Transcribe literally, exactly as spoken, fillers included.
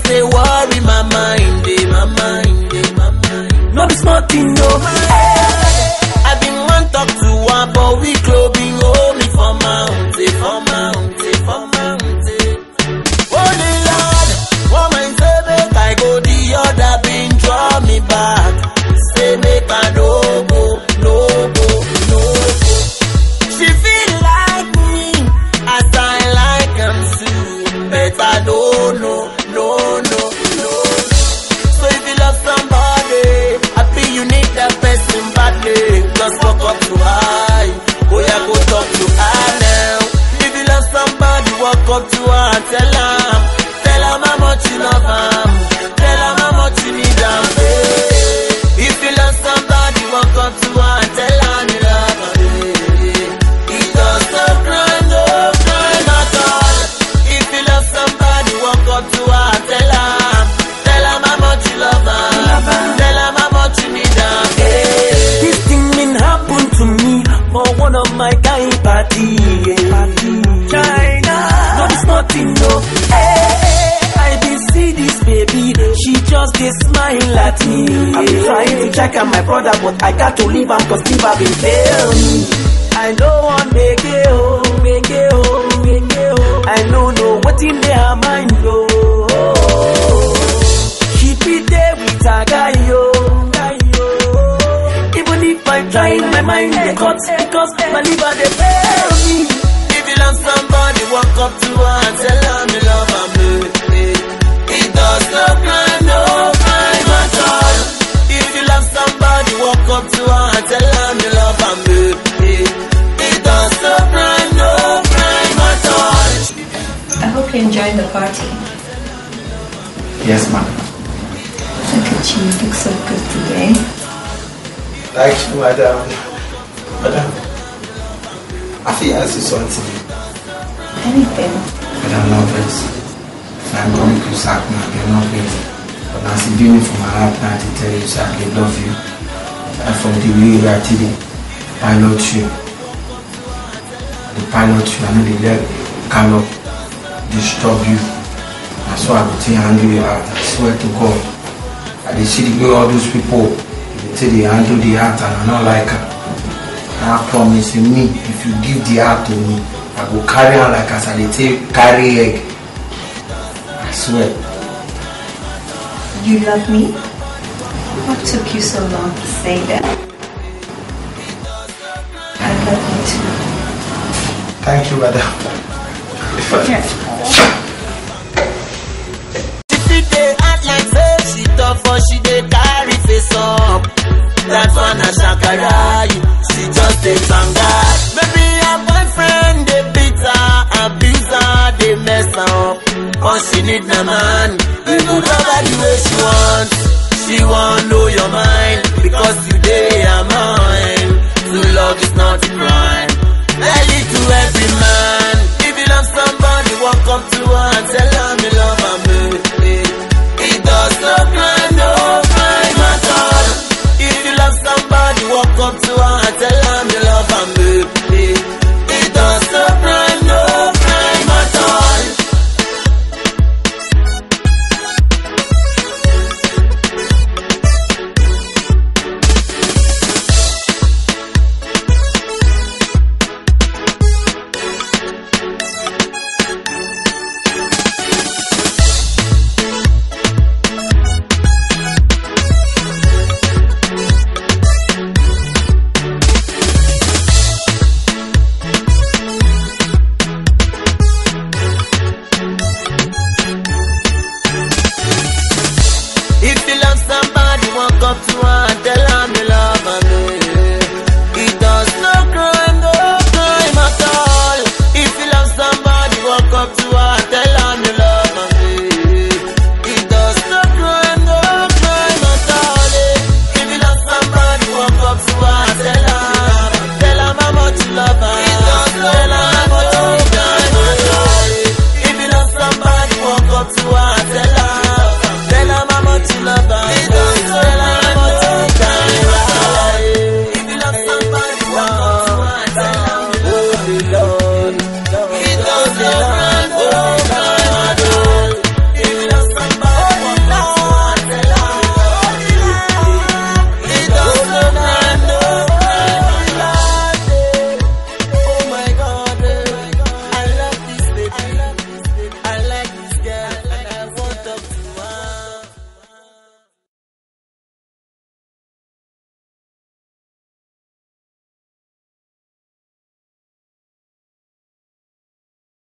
they worry my mind, eh, my mind, eh, my mind. No be smart thing, no. I been want talk to one, but we clubbing hold me for mount, eh, for mount, eh, for mount, eh. Holy Lord, woman say make I go, the other been draw me back. Say make I no go, no go, no go. She feel like me, as I like him too, but I don't know, no, no, no. So if you love somebody, I feel you need that person badly. Just walk up to her, oh yeah, go talk to her now. If you love somebody, walk up to her and tell her, tell her how much you love her, tell her how much you need her. If you love somebody, walk up to her and tell her you love her. It does not cry, no crime at all. If you love somebody, walk up to her and tell her, tell her how much you love her, tell her how much you need her. This thing been happen to me for one of my kind party. Yeah. China, no, it's nothing, no. Hey, I been see this baby, she just dey smile at me. I been trying to check on my brother, but I got to leave am cause Steve been fail me. I don't want make it oh, make it oh, make it oh. I don't know what in their mind, oh. She be there with a guy, oh, guy, oh. Even if I try in my mind, they cut because my liver they fail me. If you love somebody, walk up to her and tell her me love her, baby. It does not cry, no crime at all. If you love somebody, walk up to her and tell her me love her, baby. It does not cry, no crime at all. I hope you enjoyed the party. Yes, ma'am. Look at you, you look so good today. Thank you, madam. Madam, I feel I see something. Anything. Madam, no vex. I'm going to sack me, you're not vex. But I see doing it from my heart now to tell you, sir, I love you. And from the way you are today, pilot you. The pilot you, I know the leg cannot disturb you. And so I will tell you, handle your heart. I swear to God. I did see the way all those people, they say they handle the heart and I don't like her. And I promise you, me, if you give the heart to me, I will carry on like as I they say, carry egg. I swear. You love me? What took you so long to say that? I love you too. Thank you, madam. Yeah. They act like say she tough, but she dey carry face up. That's one a shakara, she just dey tanga. Maybe her boyfriend dey beat her, abuse her, dey mess her up. Cause she need a man, he would love her the way she wants. She won't know your mind, because you dey her mind. To love is not a crime, tell it to every man. If you love somebody, walk up to her and tell her me love her, baby. It does not cry, no crime at all. If you love somebody, walk up to her and tell her you love her, baby. It does not cry, no crime at all. If you love somebody, walk up to her